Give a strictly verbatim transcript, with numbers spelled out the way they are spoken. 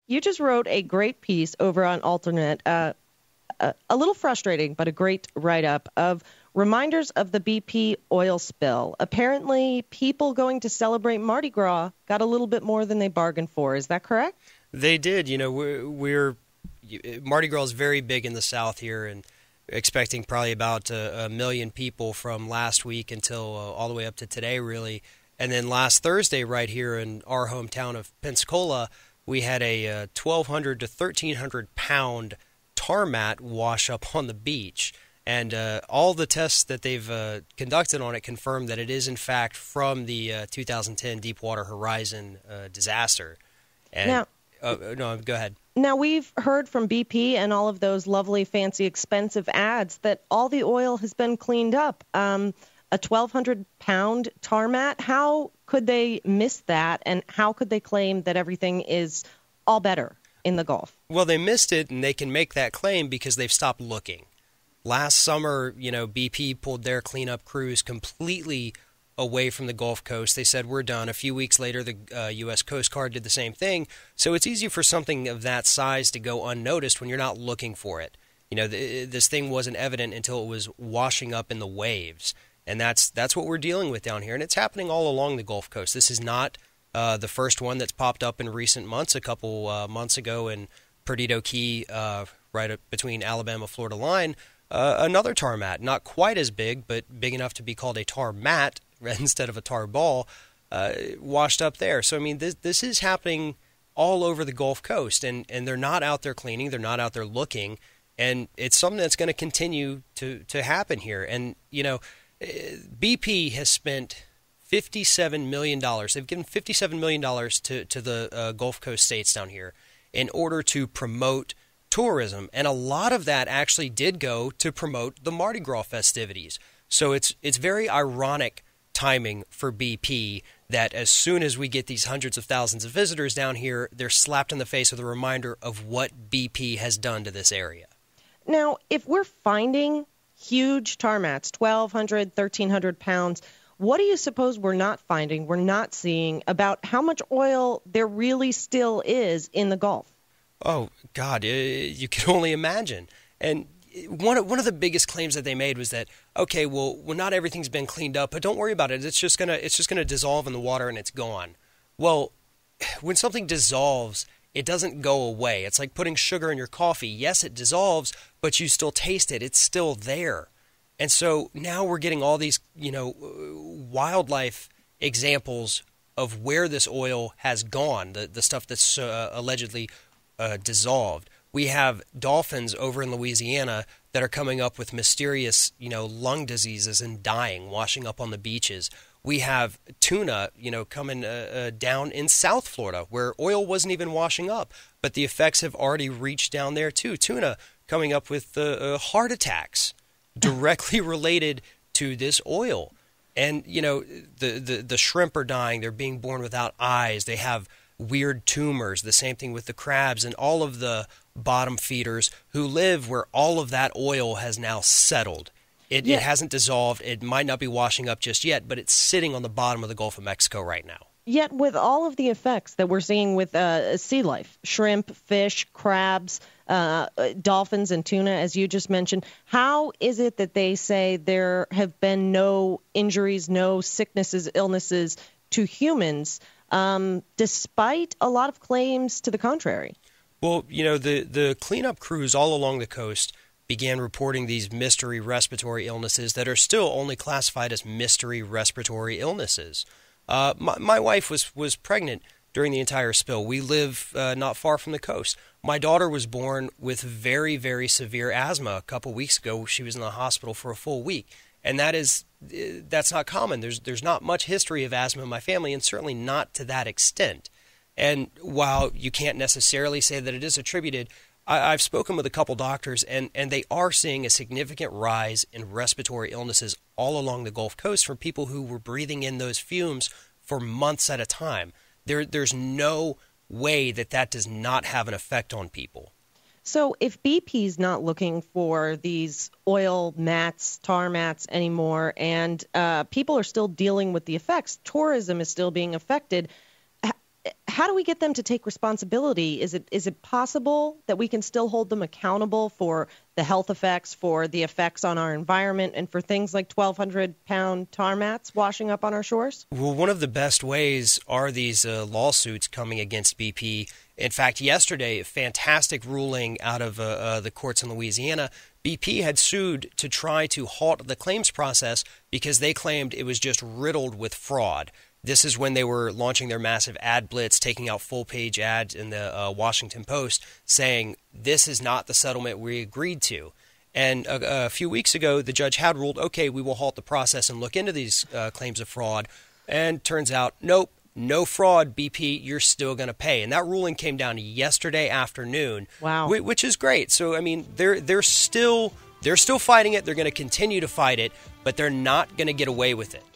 You just wrote a great piece over on Alternate, uh, a, a little frustrating, but a great write-up of reminders of the B P oil spill. Apparently, people going to celebrate Mardi Gras got a little bit more than they bargained for. Is that correct? They did. You know, we're, we're Mardi Gras is very big in the South here, and expecting probably about a, a million people from last week until uh, all the way up to today, really. And then last Thursday, right here in our hometown of Pensacola, we had a uh, twelve hundred to thirteen hundred pound tar mat wash up on the beach. And uh, all the tests that they've uh, conducted on it confirmed that it is, in fact, from the uh, two thousand ten Deepwater Horizon uh, disaster. And, now, uh, no, go ahead. Now, we've heard from B P and all of those lovely, fancy, expensive ads that all the oil has been cleaned up. Um, a twelve hundred pound tar mat, how could they miss that, and how could they claim that everything is all better in the Gulf? Well, they missed it, and they can make that claim because they've stopped looking. Last summer, you know, B P pulled their cleanup crews completely away from the Gulf Coast. They said, we're done. A few weeks later, the uh, U S Coast Guard did the same thing. So it's easy for something of that size to go unnoticed when you're not looking for it. You know, th- this thing wasn't evident until it was washing up in the waves. And that's that's what we're dealing with down here. And it's happening all along the Gulf Coast. This is not uh, the first one that's popped up in recent months. A couple uh, months ago in Perdido Key, uh, right up between Alabama-Florida line, uh, another tar mat, not quite as big, but big enough to be called a tar mat instead of a tar ball, uh, washed up there. So, I mean, this, this is happening all over the Gulf Coast, and, and they're not out there cleaning. They're not out there looking, and it's something that's going to continue to, to happen here. And, you know, B P has spent fifty-seven million dollars. They've given fifty-seven million dollars to, to the uh, Gulf Coast states down here in order to promote tourism. And a lot of that actually did go to promote the Mardi Gras festivities. So it's it's very ironic timing for B P that as soon as we get these hundreds of thousands of visitors down here, they're slapped in the face with a reminder of what B P has done to this area. Now, if we're finding huge tar mats, twelve hundred, thirteen hundred pounds, what do you suppose we're not finding, we're not seeing about how much oil there really still is in the Gulf? Oh, God, you can only imagine. And one of, one of the biggest claims that they made was that, okay, well, well, not everything's been cleaned up, but don't worry about it. It's just gonna it's just gonna dissolve in the water and it's gone. Well, when something dissolves, it doesn't go away. It's like putting sugar in your coffee. Yes, it dissolves, but you still taste it. It's still there. And so now we're getting all these, you know, wildlife examples of where this oil has gone, the, the stuff that's uh, allegedly uh, dissolved. We have dolphins over in Louisiana that are coming up with mysterious, you know, lung diseases and dying, washing up on the beaches. We have tuna, you know, coming uh, uh, down in South Florida where oil wasn't even washing up, but the effects have already reached down there too. Tuna coming up with uh, uh, heart attacks directly related to this oil. And, you know, the, the, the shrimp are dying. They're being born without eyes. They have weird tumors. The same thing with the crabs and all of the bottom feeders who live where all of that oil has now settled. It, yeah. it hasn't dissolved. It might not be washing up just yet, but it's sitting on the bottom of the Gulf of Mexico right now. Yet with all of the effects that we're seeing with uh, sea life, shrimp, fish, crabs, uh, dolphins, and tuna, as you just mentioned, how is it that they say there have been no injuries, no sicknesses, illnesses to humans, um, despite a lot of claims to the contrary? Well, you know, the, the cleanup crews all along the coast began reporting these mystery respiratory illnesses that are still only classified as mystery respiratory illnesses. Uh, my, my wife was, was pregnant during the entire spill. We live uh, not far from the coast. My daughter was born with very, very severe asthma a couple weeks ago. She was in the hospital for a full week. And that is, that's not common. There's, there's not much history of asthma in my family, and certainly not to that extent. And while you can't necessarily say that it is attributed, I, I've spoken with a couple doctors, and, and they are seeing a significant rise in respiratory illnesses all along the Gulf Coast from people who were breathing in those fumes for months at a time. There, there's no way that that does not have an effect on people. So if B P's not looking for these oil mats, tar mats anymore, and uh, people are still dealing with the effects, tourism is still being affected, how do we get them to take responsibility? Is it is it possible that we can still hold them accountable for the health effects, for the effects on our environment, and for things like twelve hundred pound tar mats washing up on our shores? Well, one of the best ways are these uh, lawsuits coming against B P. In fact, yesterday, a fantastic ruling out of uh, uh, the courts in Louisiana. B P had sued to try to halt the claims process because they claimed it was just riddled with fraud. This is when they were launching their massive ad blitz, taking out full-page ads in the uh, Washington Post, saying this is not the settlement we agreed to. And a, a few weeks ago, the judge had ruled, okay, we will halt the process and look into these uh, claims of fraud. And turns out, nope, no fraud, B P, you're still going to pay. And that ruling came down yesterday afternoon. Wow. Which is great. So, I mean, they're they're still they're still fighting it. They're going to continue to fight it, but they're not going to get away with it.